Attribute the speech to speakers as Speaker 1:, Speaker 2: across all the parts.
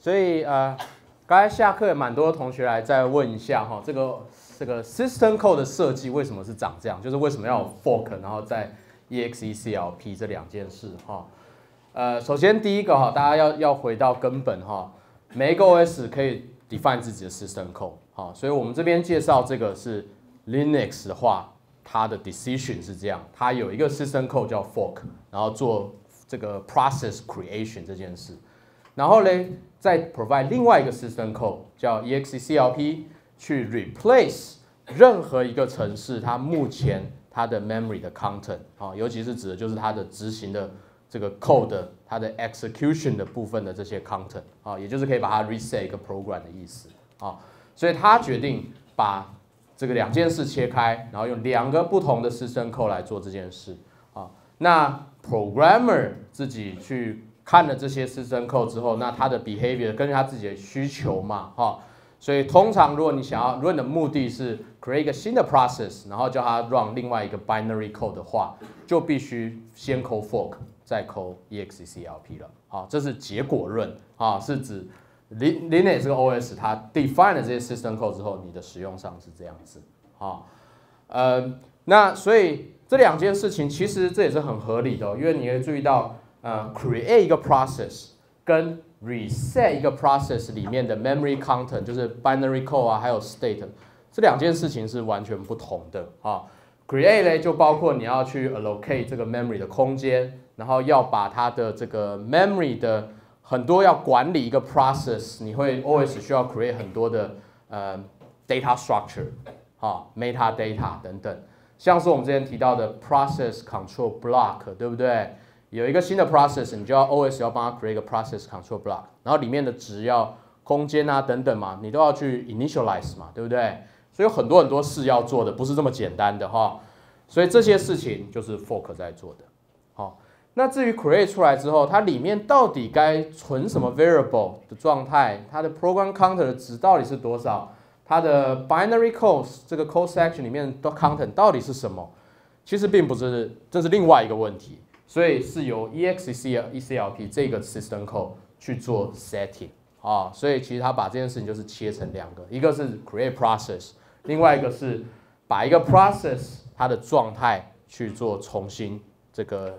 Speaker 1: 所以刚才下课也蛮多同学来再问一下哈，这个 system code 的设计为什么是长这样？就是为什么要有 fork， 然后再 EXECLP 这两件事哈。首先第一个哈，大家要回到根本哈，每一个 OS 可以 define 自己的 system code 哈，所以我们这边介绍这个是 Linux 的话，它的 decision 是这样，它有一个 system code 叫 fork， 然后做这个 process creation 这件事，然后呢，再 provide 另外一个 system code 叫 EXECLP 去 replace 任何一个程式它目前它的 memory 的 content 啊，尤其是指的就是它的执行的这个 code 它的 execution 的部分的这些 content 啊，也就是可以把它 reset 一个 program 的意思啊，所以他决定把这个两件事切开，然后用两个不同的 system code 来做这件事啊。那 programmer 自己去看了这些 system code 之后，那他的 behavior 根据他自己的需求嘛，哈，所以通常如果你的目的是 create 一个新的 process， 然后叫它 run 另外一个 binary code 的话，就必须先 code fork， 再 code EXECLP 了，好，这是结果论啊，是指 Linux 这个 OS 它 define 了这些 system code 之后，你的使用上是这样子，好，那所以这两件事情其实这也是很合理的哦，因为你可以注意到create 一个 process 跟 reset 一个 process 里面的 memory content 就是 binary code 啊，还有 state 这两件事情是完全不同的啊。create 呢就包括你要去 allocate 这个 memory 的空间，然后要把它的这个 memory 的很多要管理一个 process， 你会 always 需要 create 很多的data structure 啊 metadata 等等，像是我们之前提到的 process control block， 对不对？有一个新的 process， 你就要 always 要帮它 create 一个 process control block， 然后里面的值要空间啊等等嘛，你都要去 initialize 嘛，对不对？所以有很多事要做的，不是这么简单的哈。所以这些事情就是 fork 在做的。好，那至于 create 出来之后，它里面到底该存什么 variable 的状态，它的 program counter 的值到底是多少，它的 binary code 这个 code section 里面的 content 到底是什么，其实并不是，这是另外一个问题。所以是由 EXECLP 这个 system code 去做 setting 啊，所以其实它把这件事情就是切成两个，一个是 create process， 另外一个是把一个 process 它的状态去做重新这个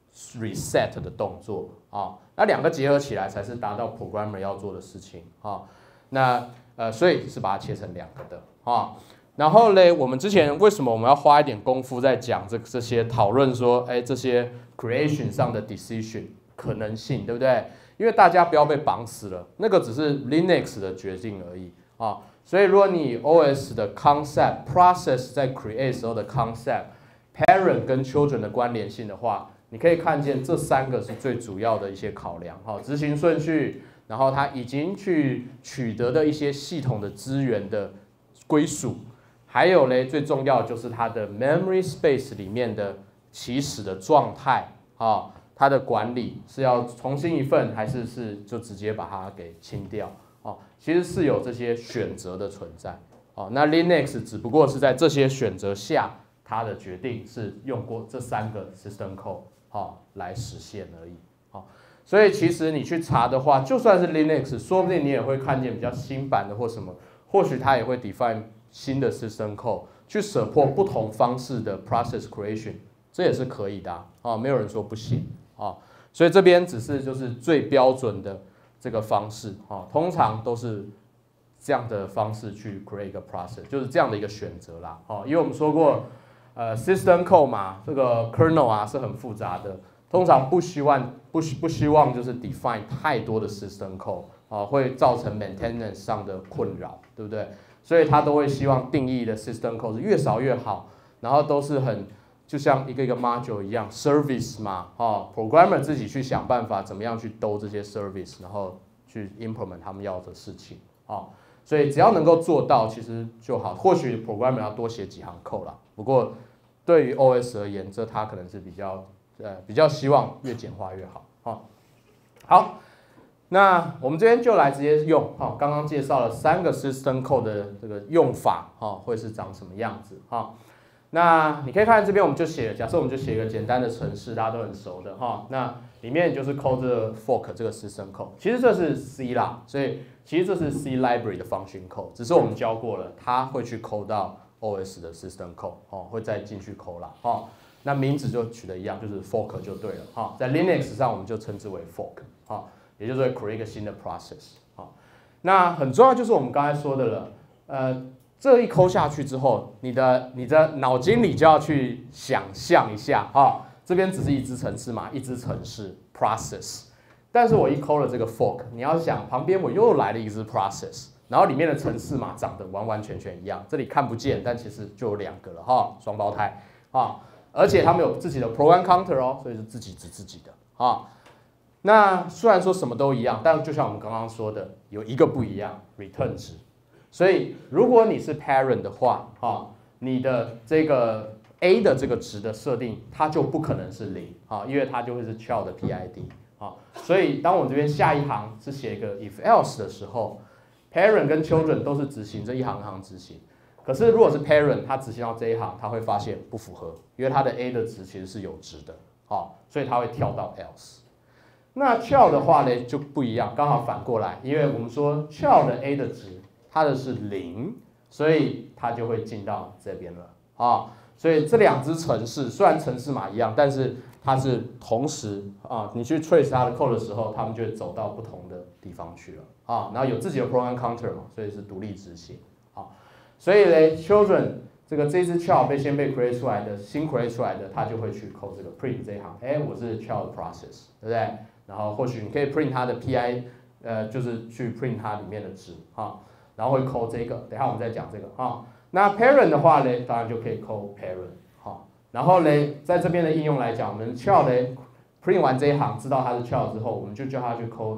Speaker 1: reset 的动作啊，那两个结合起来才是达到 programmer 要做的事情啊。那所以是把它切成两个的啊。然后呢，我们之前为什么我们要花一点功夫在讲这些讨论说，这些 creation 上的 decision 可能性，对不对？因为大家不要被绑死了，那个只是 Linux 的决定而已啊。所以如果你 OS 的 concept process 在 create 时候的 concept parent 跟 children 的关联性的话，你可以看见这三个是最主要的一些考量，好，执行顺序，然后它已经去取得的一些系统的资源的归属。还有呢，最重要的就是它的 memory space 里面的起始的状态啊，它的管理是要重新一份，还是就直接把它给清掉啊？其实是有这些选择的存在啊。那 Linux 只不过是在这些选择下，它的决定是用过这三个 system code 来实现而已啊。所以其实你去查的话，就算是 Linux， 说不定你也会看见比较新版的或什么，或许它也会 define新的 system code 去 support 不同方式的 process creation， 这也是可以的啊，没有人说不行啊。所以这边只是就是最标准的这个方式啊，通常都是这样的方式去 create 一个 process， 就是这样的一个选择啦啊。因为我们说过system code 嘛，这个 kernel 啊是很复杂的，通常不希望就是 define 太多的 system code 啊，会造成 maintenance 上的困扰，对不对？所以他都会希望定义的 system code 是越少越好，然后都是很就像一个一个 module 一样 service 嘛，programmer 自己去想办法怎么样去兜这些 service， 然后去 implement 他们要的事情所以只要能够做到，其实就好。或许 programmer 要多写几行 code 啦，不过对于 OS 而言，这他可能是比较希望越简化越好好。那我们这边就来直接用刚刚介绍了3个 system code 的这个用法会是长什么样子那你可以看这边我们就写，假设我们就写一个简单的程式，大家都很熟的那里面就是 call 这个 fork 这个 system code， 其实这是 C 啦，所以其实这是 C library 的 function code， 只是我们教过了，它会去 call 到 OS 的 system code， 会再进去 call 啦，那名字就取得一样，就是 fork 就对了，在 Linux 上我们就称之为 fork，也就是会 create 一个新的 process，那很重要就是我们刚才说的了，这一抠下去之后，你的脑筋里就要去想象一下，这边只是一支程式嘛，一支程式 process， 但是我一抠了这个 fork， 你要想旁边我又来了一支 process， 然后里面的程式码长得完完全全一样，这里看不见，但其实就有2个了双胞胎而且他们有自己的 program counter 所以是自己指自己的那虽然说什么都一样，但就像我们刚刚说的，有一个不一样 ，return 值。所以如果你是 parent 的话，你的这个 a 的这个值的设定，它就不可能是0因为它就会是 child 的 PID 所以当我这边下一行是写一个 if else 的时候 ，parent 跟 children 都是执行这一行一行执行。可是如果是 parent， 他执行到这一行，他会发现不符合，因为他的 a 的值其实是有值的所以他会跳到 else。那 child 的话呢就不一样，刚好反过来，因为我们说 child 的 a 的值，它的是0，所以它就会进到这边了所以这2支程式虽然程式码一样，但是它是同时你去 trace 它的 code 的时候，它们就会走到不同的地方去了然后有自己的 program counter 嘛，所以是独立执行所以呢 children 这支 child 先被 create 出来的，新 create 出来的，它就会去 call 这个 print 这一行，我是 child process， 对不对？然后或许你可以 print 它的 PI， 就是去 print 它里面的值然后会 call 这个，等一下我们再讲这个那 parent 的话呢，当然就可以 call parent 然后呢，在这边的应用来讲，我们 child 呢 print 完这一行，知道它是 child 之后，我们就叫它去 call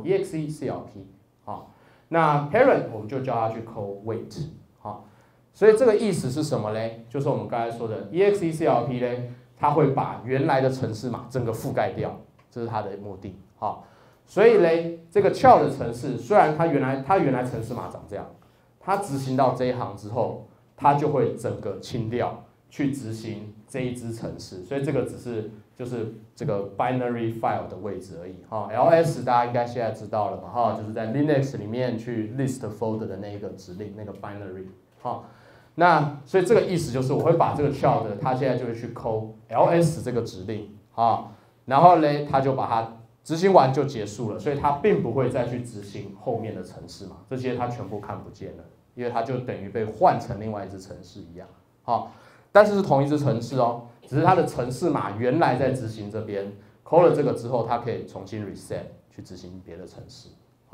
Speaker 1: execlp 那 parent 我们就叫它去 call wait 所以这个意思是什么嘞？就是我们刚才说的 execlp 嘞，它会把原来的程式码整个覆盖掉，这是它的目的所以嘞，这个 child 的程式虽然它原来程式码长这样，它执行到这一行之后，它就会整个清掉，去执行这一支程式，所以这个只是就是这个 binary file 的位置而已ls 大家应该现在知道了嘛就是在 Linux 里面去 list folder 的那一个指令，那个 binary那所以这个意思就是我会把这个 child 它现在就会去 call ls 这个指令然后呢，它就把它执行完就结束了，所以它并不会再去执行后面的程式嘛，这些它全部看不见了，因为它就等于被换成另外一支程式一样但是是同一支程式只是它的程式码原来在执行这边 call 了这个之后，它可以重新 reset 去执行别的程式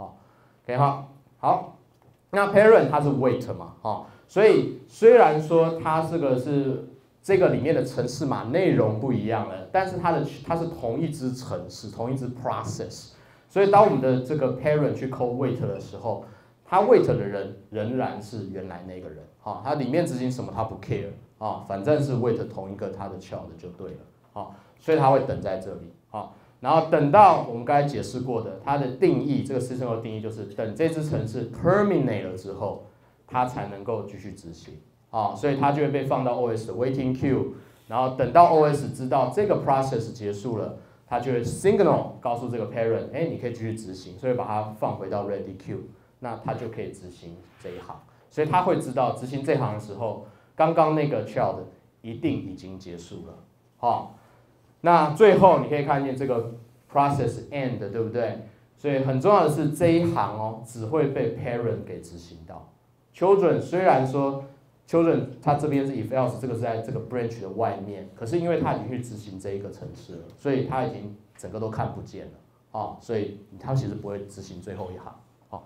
Speaker 1: OK 好，那 parent 它是 wait 嘛所以虽然说它这个里面的程式码内容不一样了，但是它是同一支程式，同一支 process， 所以当我们的这个 parent 去 call wait 的时候，它 wait 的人仍然是原来那个人它里面执行什么它不 care 反正是 wait 同一个它的 child 就对了所以它会等在这里然后等到我们刚才解释过的，它的定义，这个 system 的定义就是等这支程式 terminate 了之后，它才能够继续执行所以它就会被放到 OS 的 waiting queue， 然后等到 OS 知道这个 process 结束了，它就会 signal 告诉这个 parent， 你可以继续执行，所以把它放回到 ready queue， 那它就可以执行这一行，所以它会知道执行这一行的时候，刚刚那个 child 一定已经结束了那最后你可以看见这个 process end， 对不对？所以很重要的是这一行只会被 parent 给执行到。children 虽然说 children 它这边是 if else， 这个是在这个 branch 的外面，可是因为它已经去执行这一个程式了，所以它已经整个都看不见了所以它其实不会执行最后一行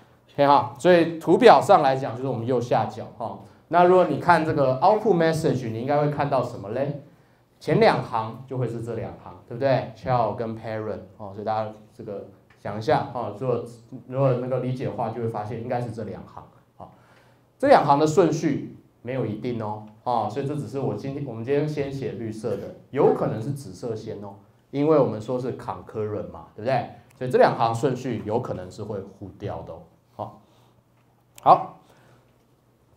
Speaker 1: OK 所以图表上来讲就是我们右下角那如果你看这个 output message， 你应该会看到什么嘞？前2行就会是这2行，对不对 ？child 跟 parent 所以大家这个想一下如果那个理解的话，就会发现应该是这2行这2行的顺序没有一定所以这只是我们今天先写绿色的，有可能是紫色先因为我们说是 concurrent 嘛，对不对？所以这2行顺序有可能是会互调的好，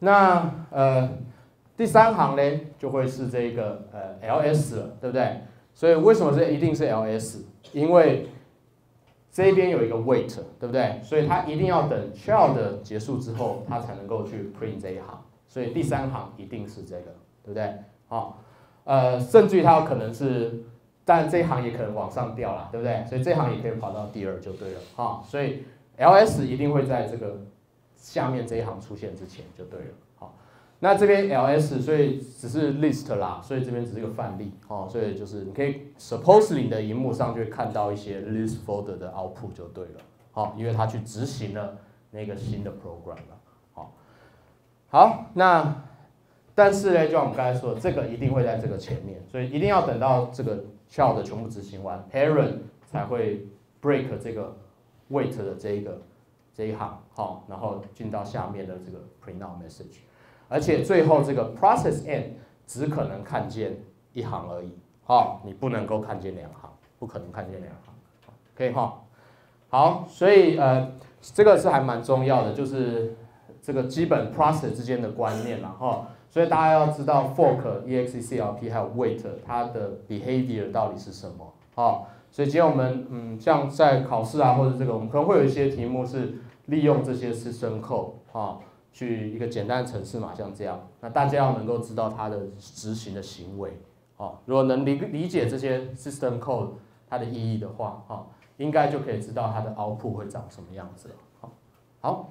Speaker 1: 那第3行呢就会是这个ls 了，对不对？ 所以为什么一定是 ls？ 因为这边有一个 wait， 对不对？所以它一定要等 child 结束之后，它才能够去 print 这一行。所以第3行一定是这个，对不对？好，甚至于它有可能是，但这一行也可能往上调啦，对不对？所以这行也可以跑到第2就对了，哈。所以 ls 一定会在这个下面这一行出现之前就对了，好。那这边 ls 所以只是 list 啦，所以这边只是一个范例，哦，所以就是你可以 supposedly 你的荧幕上就会看到一些 list folder 的 output 就对了，好，因为它去执行了那个新的 program 了。好，那但是呢，就像我们刚才说的，这个一定会在这个前面，所以一定要等到这个 child 全部执行完 ，parent 才会 break 这个 wait 的这一行，好，然后进到下面的这个 print out message， 而且最后这个 process end 只可能看见一行而已，好，你不能够看见2行，不可能看见2行，可以哈？好，所以这个是还蛮重要的，就是这个基本 process 之间的观念啦，哈，所以大家要知道 fork、execlp 还有 wait 它的 behavior 到底是什么，好，所以今天我们像在考试啊或者这个我们可能会有一些题目是利用这些 system code 啊去一个简单的程式码像这样，那大家要能够知道它的执行的行为，好，如果能理解这些 system code 它的意义的话，哈，应该就可以知道它的 output 会长什么样子了，好。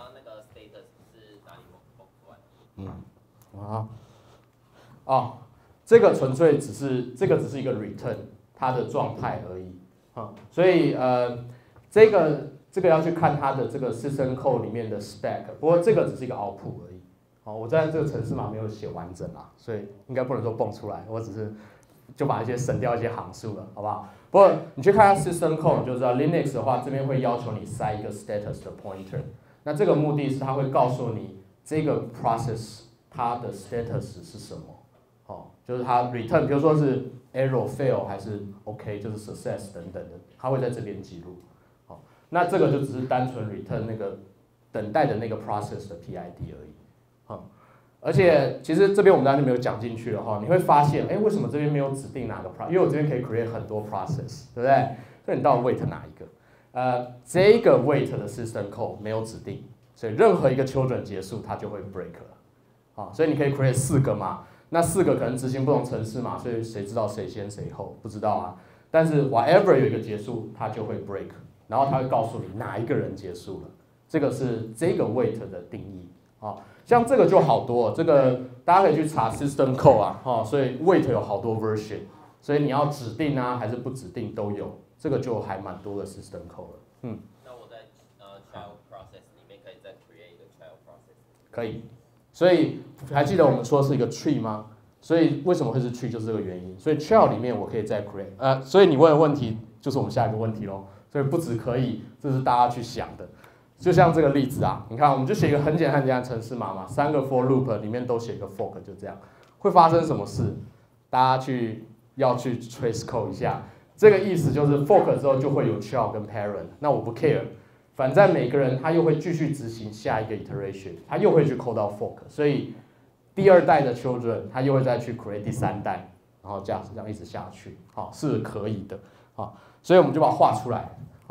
Speaker 1: 这个纯粹只是一个 return 它的状态而已，所以这个要去看它的这个 system code 里面的 spec， 不过这个只是一个 output 而已，我在这个程式码没有写完整啦，所以应该不能说蹦出来，我只是就把一些省掉一些行数了，好不好？不过你去看它 system code 你就知道 Linux 的话，这边会要求你塞一个 status 的 pointer， 那这个目的是它会告诉你这个 process 它的 status 是什么，就是它 return， 比如说是 error fail 还是 OK， 就是 success 等等的，它会在这边记录，那这个就只是单纯 return 那个等待的那个 process 的 PID 而已，而且其实这边我们当然就没有讲进去了哈，你会发现，为什么这边没有指定哪个 process？ 因为我这边可以 create 很多 process， 对不对？所以你到底 wait 哪一个？这个 wait 的 system code 没有指定，所以任何一个 children 结束它就会 break 了，所以你可以 create 4个嘛，那4个可能执行不同程式嘛，所以谁知道谁先谁后？不知道啊。但是 whatever 有一个结束，它就会 break， 然后它会告诉你哪一个人结束了，这个是这个 wait 的定义啊。像这个就好多，这个大家可以去查 system code 啊，所以 wait 有好多 version， 所以你要指定啊还是不指定都有，这个就还蛮多的 system code 了。
Speaker 2: 那我在child process 里面可以再 create 一个 child process。
Speaker 1: 可以，所以还记得我们说是一个 tree 吗？所以为什么会是 tree 就是这个原因。所以 child 里面我可以再 create， 所以你问的问题就是我们下一个问题咯。所以不只可以，这是大家去想的。就像这个例子啊，你看我们就写一个很简单的程式码嘛，3个 for loop 里面都写一个 fork， 就这样，会发生什么事？大家要去 trace code 一下，这个意思就是 fork 之后就会有 child 跟 parent， 那我不 care， 反正每个人他又会继续执行下一个 iteration， 他又会去 code 到 fork， 所以第2代的 children 他又会再去 create 第3代，然后这样一直下去，是可以的，所以我们就把它画出来，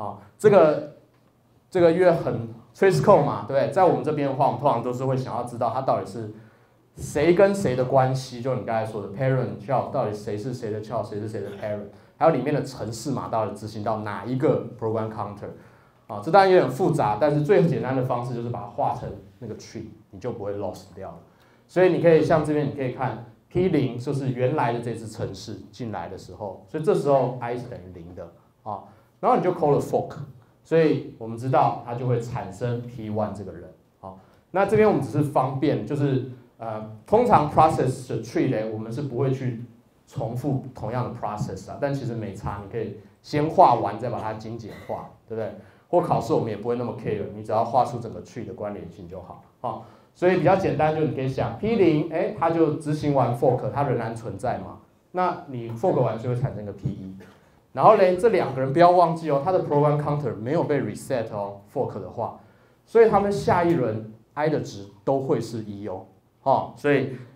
Speaker 1: 这个因为很 trace code 嘛，对不对？在我们这边的话，我们通常都是会想要知道它到底是谁跟谁的关系，就你刚才说的 parent child 到底谁是谁的 child， 谁是谁的 parent， 还有里面的程式码到底执行到哪一个 program counter， 这当然有点复杂，但是最简单的方式就是把它画成那个 tree， 你就不会 lost 掉了。所以你可以像这边你可以看 P0 就是原来的这支程式进来的时候，所以这时候 i 是等于0的然后你就 call 了 fork。所以我们知道它就会产生 P1 这个人，那这边我们只是方便，就是通常 process 的 tree 呢，我们是不会去重复同样的 process 但其实没差，你可以先画完再把它精简化，对不对？或考试我们也不会那么 care， 你只要画出整个 tree 的关联性就好，所以比较简单，就你可以想 P0，它就执行完 fork， 它仍然存在嘛，那你 fork 完就会产生一个 P1。然后呢，这2个人不要忘记它的 program counter 没有被 reset fork 的话，所以他们下一轮 i 的值都会是1所以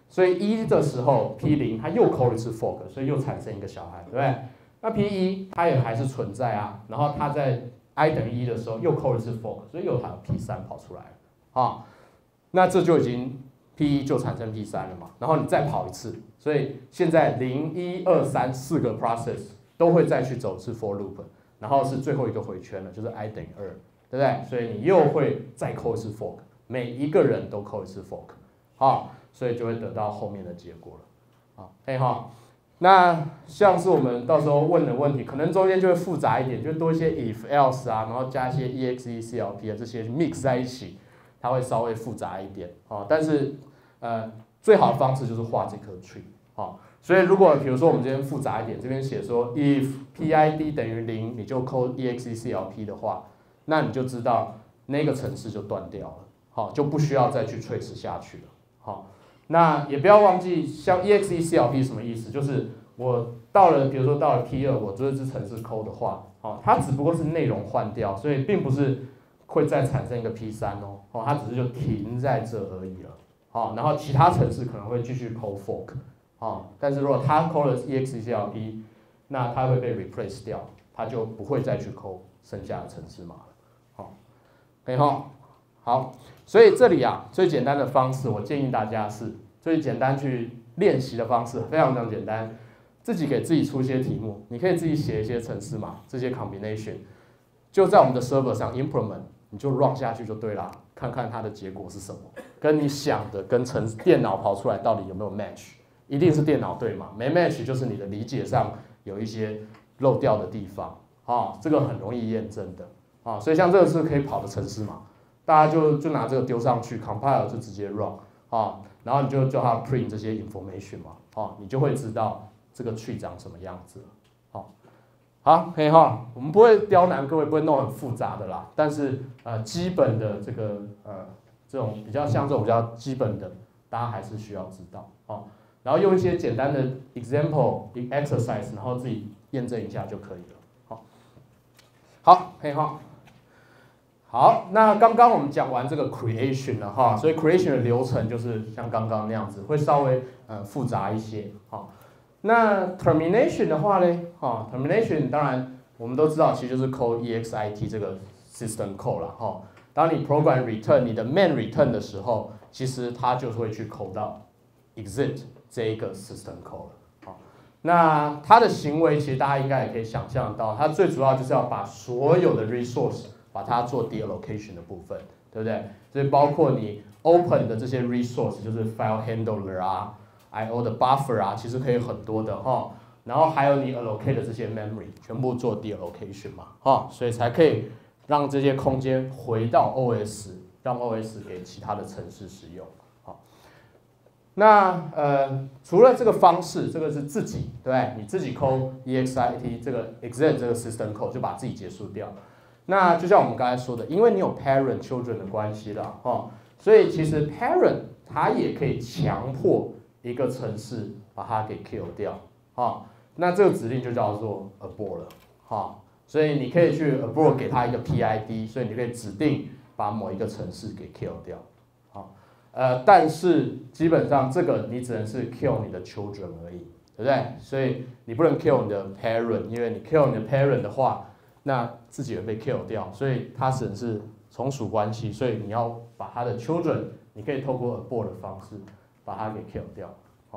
Speaker 1: 所以1的时候 P0 它又call一次 fork， 所以又产生一个小孩，对不对？那 P1 它也还是存在啊，然后它在 i 等于1的时候又 call一次 fork， 所以又还有 P3 跑出来了啊。那这就已经 P1 就产生 P3 了嘛，然后你再跑一次，所以现在0、1、2、3 4个 process 都会再去走一次 for loop， 然后是最后一个回圈了，就是 i 等于2，对不对？所以你又会再 call 一次 fork， 每一个人都 call 一次 fork， 好，所以就会得到后面的结果了。好，可以哈。那像是我们到时候问的问题，可能中间就会复杂一点，就多一些 if else 啊，然后加一些 exe CLP 啊这些 mix 在一起，它会稍微复杂一点啊。但是最好的方式就是画这颗 tree 啊。所以如果比如说我们这边复杂一点，这边写说 if PID 等于0，你就扣 exe CLP 的话，那你就知道那个程式就断掉了，好，就不需要再去 trace 下去了，好。那也不要忘记，像 exe CLP 什么意思？就是我到了，比如说到了 P2， 我这支程式抠的话，哦，它只不过是内容换掉，所以并不是会再产生一个 P3 哦，它只是就停在这而已了，好，然后其他程式可能会继续抠 fork， 好，但是如果它抠了 exe CLP， 那它会被 replace 掉，它就不会再去抠剩下的程式码了，好，可以哈，好。所以这里啊，最简单的方式，我建议大家是最简单去练习的方式，非常非常简单，自己给自己出一些题目，你可以自己写一些程式码，这些 combination， 就在我们的 server 上 implement， 你就 run 下去就对啦，看看它的结果是什么，跟你想的跟电脑跑出来到底有没有 match， 一定是电脑对嘛，没 match 就是你的理解上有一些漏掉的地方，啊，这个很容易验证的，啊，所以像这个是可以跑的程式码。大家就拿这个丢上去 ，compile 就直接 run 啊，然后你就叫它 print 这些 information 嘛，啊，你就会知道这个 tree 长什么样子了，好，好，可以哈，我们不会刁难各位，不会弄很复杂的啦，但是基本的这个这种比较像这种比较基本的，大家还是需要知道啊，然后用一些简单的 example exercise， 然后自己验证一下就可以了，好，好，可以哈。好，那刚刚我们讲完这个 creation 了哈，所以 creation 的流程就是像刚刚那样子，会稍微复杂一些哈。那 termination 的话呢，哈 termination 当然我们都知道，其实就是 call exit 这个 system call 了哈。当你 program return 你的 main return 的时候，其实它就会去 call 到 exit 这一个 system call 了。好，那它的行为其实大家应该也可以想象到，它最主要就是要把所有的 resource把它做 deallocation 的部分，对不对？所以包括你 open 的这些 resource， 就是 file handler 啊 ，I/O 的 buffer 啊，其实可以很多的哈。然后还有你 allocate 的这些 memory， 全部做 deallocation 嘛，哈，所以才可以让这些空间回到 OS， 让 OS 给其他的程式使用。好，那除了这个方式，这个是自己，对不对？你自己 call exit 这个 exit 这个 system call 就把自己结束掉。那就像我们刚才说的，因为你有 parent children 的关系了，哦，所以其实 parent 它也可以强迫一个程式把它给 kill 掉，哦，那这个指令就叫做 abort 了，哦，所以你可以去 abort 给它一个 PID， 所以你可以指定把某一个程式给 kill 掉，好，但是基本上这个你只能是 kill 你的 children 而已，对不对？所以你不能 kill 你的 parent， 因为你 kill 你的 parent 的话，那自己也被 kill 掉，所以它只能是从属关系，所以你要把它的 children， 你可以透过 abort 的方式把它给 kill 掉。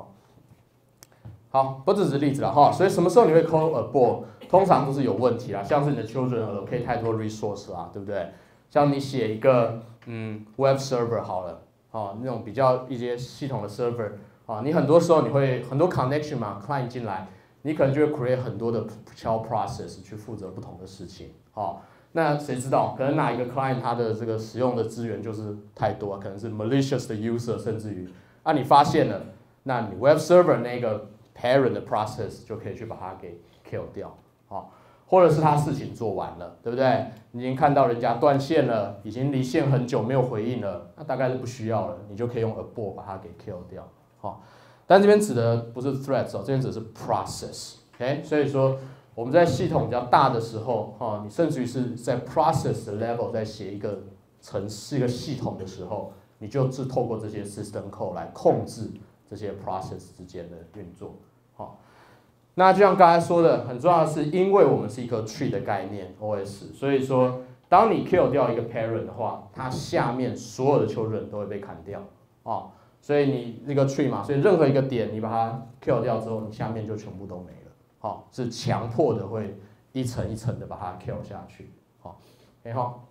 Speaker 1: 好，不只是例子了哈，所以什么时候你会 call abort？ 通常都是有问题啦，像是你的 children allocate 太多 resource 啦，对不对？像你写一个web server 好了，哦，那种比较一些系统的 server， 啊，你很多时候你会很多 connection 嘛 ，client 进来。你可能就会 create 很多的 child process 去负责不同的事情，好，那谁知道？可能哪一个 client 它的这个使用的资源就是太多，可能是 malicious 的 user， 甚至于你发现了，那你 web server 那个 parent 的 process 就可以去把它给 kill 掉，好，或者是他事情做完了，对不对？你已经看到人家断线了，已经离线很久没有回应了，那大概是不需要了，你就可以用 abort 把它给 kill 掉，好。但这边指的不是 threads 哦，这边指的是 process，OK？所以说我们在系统比较大的时候，你甚至于是在 process 的 level 在写一个程式、一个系统的时候，你就是透过这些 system call 来控制这些 process 之间的运作。好，那就像刚才说的，很重要的是，因为我们是一个 tree 的概念 OS， 所以说当你 kill 掉一个 parent 的话，它下面所有的 children 都会被砍掉啊。所以你那个 tree 嘛，所以任何一个点你把它 kill 掉之后，你下面就全部都没了。好，是强迫的会一层一层的把它 kill 下去。好，好，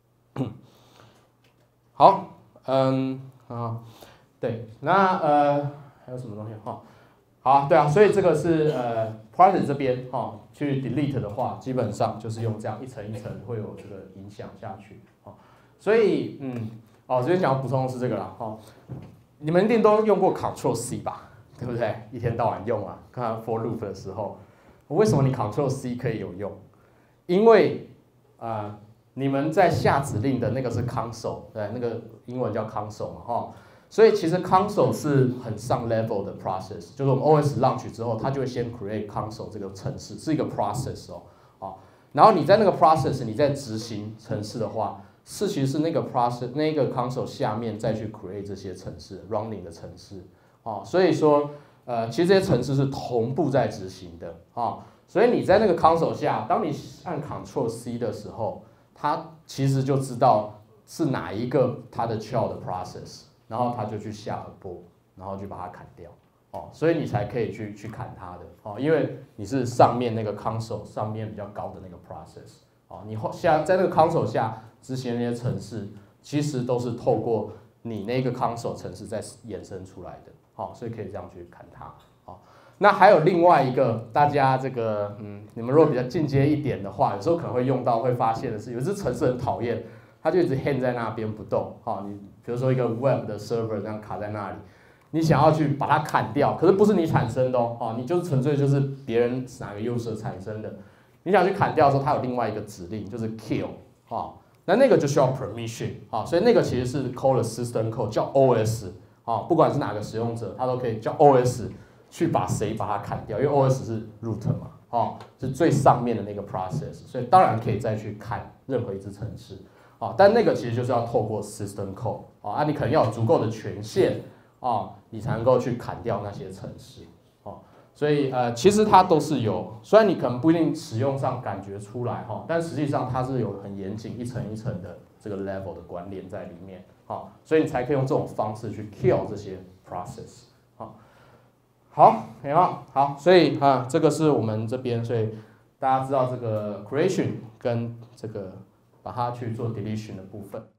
Speaker 1: 好，对，那还有什么东西哈？好，对啊，所以这个是process 这边去 delete 的话，基本上就是用这样一层一层会有这个影响下去。所以这边想要补充的是这个啦，你们一定都用过 Ctrl C 吧，对不对？一天到晚用啊，看 for loop 的时候，为什么你 Ctrl C 可以有用？因为你们在下指令的那个是 console， 对，那个英文叫 console 嘛，所以其实 console 是很上 level 的 process， 就是我们 OS launch 之后，它就会先 create console 这个程式，是一个 process 然后你在那个 process 你在执行程式的话，其实是那个 process 那个 console 下面再去 create 这些程式 running 的程式所以说其实这些程式是同步在执行的所以你在那个 console 下，当你按 Ctrl C 的时候，它其实就知道是哪一个它的 child 的 process， 然后它就去下 abort， 然后就把它砍掉所以你才可以去砍它的因为你是上面那个 console 上面比较高的那个 process你在那个 console 下执行那些程式，其实都是透过你那个 console 程式在衍生出来的所以可以这样去砍它那还有另外一个，大家这个你们如果比较进阶一点的话，有时候可能会用到，会发现的是，有些程式很讨厌，它就一直 hang 在那边不动你比如说一个 web 的 server 这样卡在那里，你想要去把它砍掉，可是不是你产生的你就是纯粹就是别人哪个 user 产生的，你想去砍掉的时候，它有另外一个指令就是 kill那个就需要 permission 所以那个其实是 call the system call 叫 OS 不管是哪个使用者，它都可以叫 OS 去把它砍掉，因为 OS 是 root 嘛是最上面的那个 process， 所以当然可以再去砍任何一支程式但那个其实就是要透过 system call 你可能要有足够的权限你才能够去砍掉那些程式所以其实它都是有，虽然你可能不一定使用上感觉出来但实际上它是有很严谨一层一层的这个 level 的关联在里面所以你才可以用这种方式去 kill 这些 process好，好，所以这个是我们这边，所以大家知道这个 creation 跟这个把它去做 deletion 的部分。